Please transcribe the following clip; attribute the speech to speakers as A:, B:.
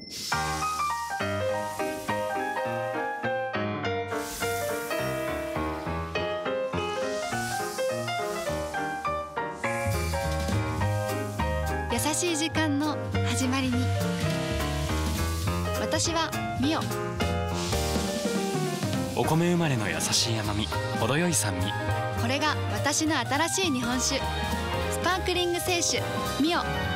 A: 優しい時間の始まりに。私はミオ。
B: お米生まれの優しい甘み、程よい酸味。
A: これが私の新しい日本酒、スパークリング清酒ミオ。